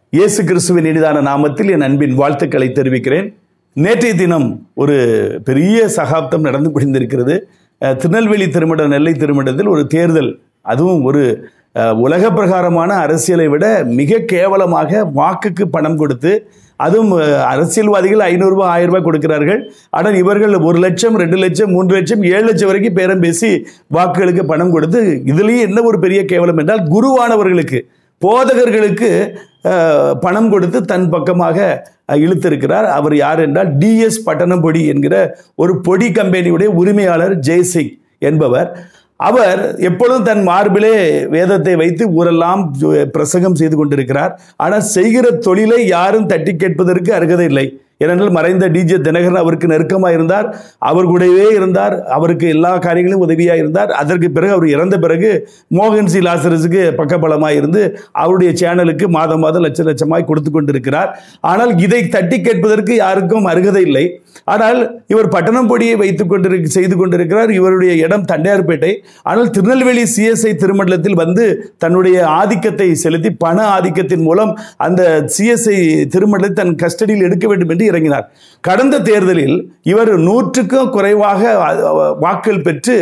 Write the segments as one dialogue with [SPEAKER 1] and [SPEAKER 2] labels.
[SPEAKER 1] இயேசு கிறிஸ்துவின் இனிதான நாமத்தில் என் அன்பின் வாழ்த்துக்களை தெரிவிக்கிறேன். நேற்றைய தினம் ஒரு பெரிய சகாப்தம் நடந்து முடிந்திருக்கிறது. திருநெல்வேலி திருமண நெல்லை திருமணத்தில் ஒரு தேர்தல், அதுவும் ஒரு உலக பிரகாரமான அரசியலை விட மிக கேவலமாக வாக்குக்கு பணம் கொடுத்து, அதுவும் அரசியல்வாதிகள் 500 ரூபாய் 1000 ரூபாய் கொடுக்கிறார்கள். ஆனால் இவர்கள் 1 லட்சம் 2 லட்சம் 3 லட்சம் 7 லட்சம் வரைக்கும் பேரம் பேசி வாக்குகளுக்கு பணம் கொடுத்து, இதுலேயும் என்ன ஒரு பெரிய கேவலம் என்றால், குருவானவர்களுக்கு போதகர்களுக்கு பணம் கொடுத்து தன் பக்கமாக இழுத்திருக்கிறார். அவர் யார் என்றால் DS பட்டணம்பொடி என்கிற ஒரு பொடி கம்பெனியுடைய உரிமையாளர் ஜெய்சிங் என்பவர். அவர் எப்பொழுதும் தன் மார்பிலே வேதத்தை வைத்து ஊரெல்லாம் பிரசங்கம் செய்து கொண்டிருக்கிறார். ஆனால் செய்கிற தொழிலை யாரும் தட்டி கேட்பதற்கு அருகதை இல்லை. ஏனென்றால் மறைந்த DJ தினகரன் அவருக்கு நெருக்கமாக இருந்தார், அவர் கூடவே இருந்தார், அவருக்கு எல்லா காரியங்களும் உதவியாக இருந்தார். அதற்கு பிறகு அவர் இறந்த பிறகு மோகன் சி லாசரஸுக்கு பக்கபலமாக இருந்து அவருடைய சேனலுக்கு மாதம் மாதம் லட்ச லட்சமாய் கொடுத்து கொண்டிருக்கிறார். ஆனால் இதை தட்டி கேட்பதற்கு யாருக்கும் அருகதை இல்லை. ஆனால் இவர் பட்டணம்பொடியை செய்து கொண்டிருக்கிறார். இவருடைய இடம் தண்டையார்பேட்டை. ஆனால் திருநெல்வேலி CSI திருமண்டலத்தில் வந்து தன்னுடைய ஆதிக்கத்தை செலுத்தி, பண ஆதிக்கத்தின் மூலம் அந்த CSI திருமண்டலத்தை தன் கஸ்டடியில் எடுக்க வேண்டும் என்று இறங்கினார். கடந்த தேர்தலில் இவர் 100க்கும் குறைவாக வாக்குகள் பெற்று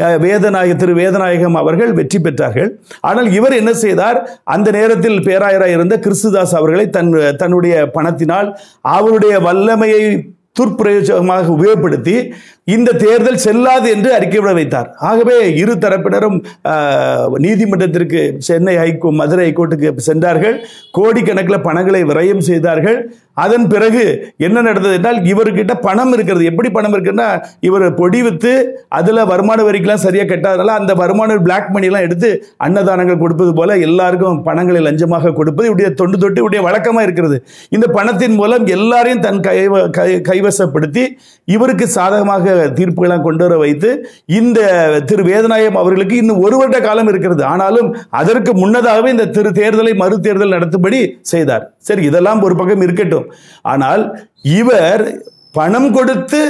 [SPEAKER 1] திரு வேதநாயகம் அவர்கள் வெற்றி பெற்றார்கள். ஆனால் இவர் என்ன செய்தார், அந்த நேரத்தில் பேராயராக இருந்த கிறிஸ்துதாஸ் அவர்களை தன்னுடைய பணத்தினால் அவருடைய வல்லமையை துர்ப்பிரயோகமாக உபயோகப்படுத்தி இந்த தேர்தல் செல்லாது என்று அறிக்கைவிட வைத்தார். ஆகவே இரு தரப்பினரும் நீதிமன்றத்திற்கு, சென்னை ஹைகோர்ட், மதுரை ஹைகோர்ட்டுக்கு சென்றார்கள். கோடிக்கணக்கில் பணங்களை விரயம் செய்தார்கள். அதன் பிறகு என்ன நடந்தது என்றால், இவர்கிட்ட பணம் இருக்கிறது. எப்படி பணம் இருக்குன்னா, இவர் பொடி வித்து அதில் வருமான வரிக்கெல்லாம் சரியாக கட்டாதனால அந்த வருமான பிளாக் மணிலாம் எடுத்து அன்னதானங்கள் கொடுப்பது போல எல்லாருக்கும் பணங்களை லஞ்சமாக கொடுப்பது இவருடைய தொட்டு இவருடைய வழக்கமாக இருக்கிறது. இந்த பணத்தின் மூலம் எல்லாரையும் தன் கைவசப்படுத்தி இவருக்கு சாதகமாக தீர்ப்புகளாக கொண்டு வர வைத்து, இந்த திரு வேதநாயகம் அவர்களுக்கு இன்னும் 1 வருட காலம் இருக்கிறது. ஆனாலும் அதற்கு முன்னதாகவே இந்த தேர்தலை மறு தேர்தல் நடத்தும்படி செய்தார். சரி, இதெல்லாம் ஒரு பக்கம் இருக்கட்டும். ஆனால் இவர் பணம் கொடுத்து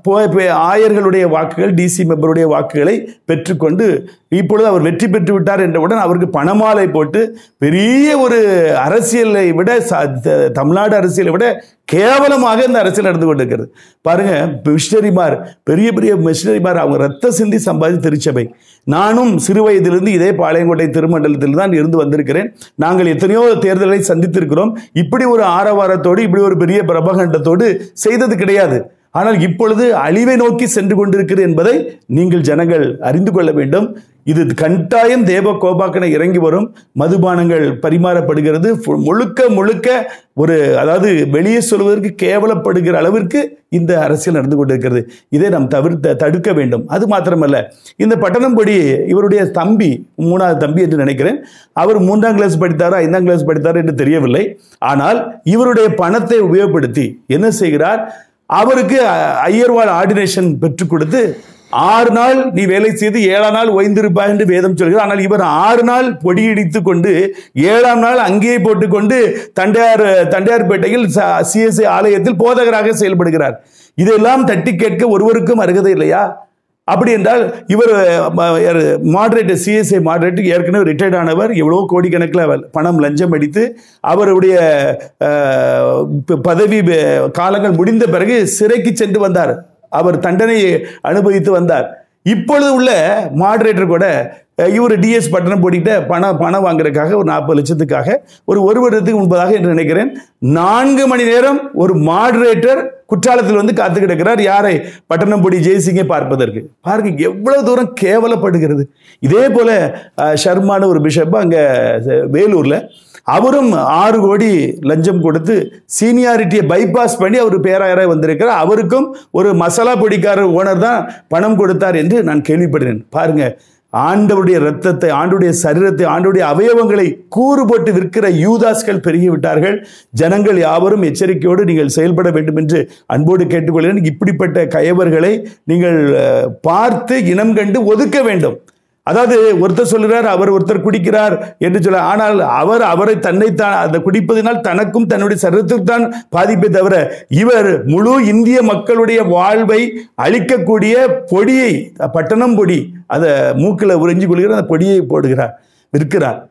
[SPEAKER 1] ஆயர்களுடைய வாக்குகள், DC மெம்பருடைய வாக்குகளை பெற்றுக்கொண்டு இப்பொழுது அவர் வெற்றி பெற்று விட்டார் என்றவுடன் அவருக்கு பணமாலை போட்டு பெரிய ஒரு அரசியலை விட, தமிழ்நாடு அரசியலை விட கேவலமாக இந்த அரசியல் நடந்து கொண்டிருக்கிறது. பாருங்க, மிஷனரிமார், பெரிய பெரிய மிஷனரிமார், அவங்க ரத்த சிந்தி சம்பாதித்த திருச்சபை. நானும் சிறு வயதிலிருந்து இதே பாளையங்கோட்டை திருமண்டலத்தில் தான் இருந்து வந்திருக்கிறேன். நாங்கள் எத்தனையோ தேர்தலை சந்தித்திருக்கிறோம். இப்படி ஒரு ஆரவாரத்தோடு, இப்படி ஒரு பெரிய பிரபகண்டத்தோடு செய்தது கிடையாது. ஆனால் இப்பொழுது அழிவை நோக்கி சென்று கொண்டிருக்கிறது என்பதை நீங்கள் ஜனங்கள் அறிந்து கொள்ள வேண்டும். இது கட்டாயம் தேவ கோபாக்கனை இறங்கி வரும். மதுபானங்கள் பரிமாறப்படுகிறது. முழுக்க ஒரு, அதாவது வெளியே சொல்வதற்கு கேவலப்படுகிற அளவிற்கு இந்த அரசியல் நடந்து கொண்டிருக்கிறது. இதை நாம் தடுக்க வேண்டும். அது மாத்திரமல்ல, இந்த பட்டணம்பொடி இவருடைய தம்பி, 3வது தம்பி என்று நினைக்கிறேன், அவர் 3ஆம் கிளாஸ் படித்தாரா 5ஆம் கிளாஸ் படித்தாரா என்று தெரியவில்லை. ஆனால் இவருடைய பணத்தை உபயோகப்படுத்தி என்ன செய்கிறார், அவருக்கு ஐயர்வாள் ஆர்டினேஷன் பெற்றுக் கொடுத்து 6 நாள் நீ வேலை செய்து 7ஆம் நாள் ஓய்ந்திருப்பாய் என்று வேதம் சொல்கிறார். ஆனால் இவர் 6 நாள் பொடியடித்துக் கொண்டு 7ஆம் நாள் அங்கேயே போட்டுக்கொண்டு தண்டையார்பேட்டையில் CSI ஆலயத்தில் போதகராக செயல்படுகிறார். இதெல்லாம் தட்டி கேட்க ஒருவருக்கும் அருகதை இல்லையா? அப்படி என்றால் இவர் மாடரேட்டர், CSI மாடரேட்டர், ஏற்கனவே ரிட்டையர்ட் ஆனவர், எவ்வளோ கோடிக்கணக்கில் பணம் லஞ்சம் அடித்து அவருடைய பதவி காலங்கள் முடிந்த பிறகு சிறைக்கு சென்று வந்தார். அவர் தண்டனையை அனுபவித்து வந்தார். இப்பொழுது உள்ள மாடரேட்டர் கூட இவர் DS பட்டணம் போட்டிட்ட பணம் வாங்குறதுக்காக ஒரு 40 லட்சத்துக்காக ஒரு வருடத்துக்கு முன்பதாக என்று நினைக்கிறேன் 4 மணி நேரம் ஒரு மாடரேட்டர் குற்றாலத்தில் வந்து காத்து கிடக்கிறார். யாரை? பட்டணம்பொடி ஜெய்சிங்கை பார்ப்பதற்கு. பாருங்க எவ்வளவு தூரம் கேவலப்படுகிறது. இதே போல ஷர்மான ஒரு பிஷப் அங்க வேலூர்ல, அவரும் 6 கோடி லஞ்சம் கொடுத்து சீனியாரிட்டியை பைபாஸ் பண்ணி அவர் பேராயராக வந்திருக்கிறார். அவருக்கும் ஒரு மசாலா பொடிக்காரர் ஓனர் தான் பணம் கொடுத்தார் என்று நான் கேள்விப்படுகிறேன். பாருங்க, ஆண்டவருடைய ரத்தத்தை, ஆண்டுடைய சரீரத்தை, ஆண்டுடைய அவயவங்களை கூறு போட்டு விற்கிற யூதாஸ்கள் பெருகிவிட்டார்கள். ஜனங்கள் யாவரும் எச்சரிக்கையோடு நீங்கள் செயல்பட வேண்டும் என்று அன்போடு கேட்டுக்கொள்கிறேன். இப்படிப்பட்ட கயவர்களை நீங்கள் பார்த்து இனம் கண்டு ஒதுக்க வேண்டும். அதாவது ஒருத்தர் சொல்கிறார், அவர் ஒருத்தர் குடிக்கிறார் என்று சொல்ல, ஆனால் அவரை தன்னைத்தான் அந்த குடிப்பதினால் தனக்கும் தன்னுடைய சரீரத்துக்கு தான் பாதிப்பை தவிர, இவர் முழு இந்திய மக்களுடைய வாழ்வை அழிக்கக்கூடிய பொடியை, பட்டணம் பொடி, அதை மூக்கில் உறிஞ்சி கொள்கிற அந்த பொடியை போடுகிறார், விற்கிறார்.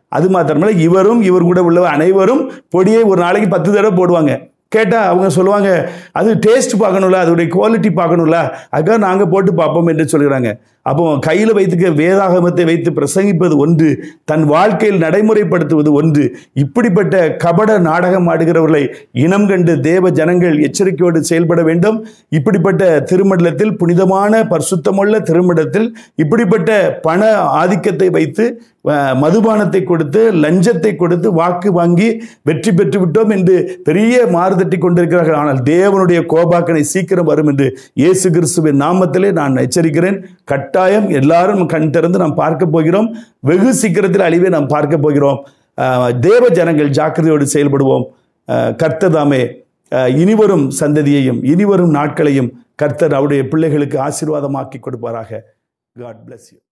[SPEAKER 1] அது மாத்திரமல்ல, இவரும் இவர் கூட உள்ள அனைவரும் பொடியை ஒரு நாளைக்கு 10 தடவை போடுவாங்க. கேட்டால் அவங்க சொல்லுவாங்க, அது டேஸ்ட் பார்க்கணும்ல, அதோடைய குவாலிட்டி பார்க்கணும்ல, அதுக்காக நாங்கள் போட்டு பார்ப்போம் என்று சொல்கிறாங்க. அப்போ கையில் வைத்துக்க வேதாகமத்தை வைத்து பிரசங்கிப்பது ஒன்று, தன் வாழ்க்கையில் நடைமுறைப்படுத்துவது ஒன்று. இப்படிப்பட்ட கபட நாடகம் ஆடுகிறவர்களை இனம் கண்டு தேவ ஜனங்கள் எச்சரிக்கையோடு செயல்பட வேண்டும். இப்படிப்பட்ட திருமண்டலத்தில், புனிதமான பரிசுத்தமுள்ள திருமண்டலத்தில் இப்படிப்பட்ட பண ஆதிக்கத்தை வைத்து மதுபானத்தை கொடுத்து லஞ்சத்தை கொடுத்து வாக்கு வாங்கி வெற்றி பெற்று விட்டோம் என்று பெரிய மாறுதட்டி கொண்டிருக்கிறார்கள். ஆனால் தேவனுடைய கோபாக்கனை சீக்கிரம் வரும் என்று இயேசு கிறிஸ்துவின் நாமத்திலே நான் எச்சரிக்கிறேன். கட்டாயம் எல்லாரும் கண் திறந்து நாம் பார்க்க போகிறோம். வெகு சீக்கிரத்தில் அழிவை நாம் பார்க்க போகிறோம். தேவ ஜனங்கள் ஜாக்கிரதையோடு செயல்படுவோம். கர்த்தர் தாமே இனிவரும் சந்ததியையும் இனிவரும் நாட்களையும் கர்த்தர் அவருடைய பிள்ளைகளுக்கு ஆசீர்வாதமாக்கி கொடுப்பாராக. God bless you.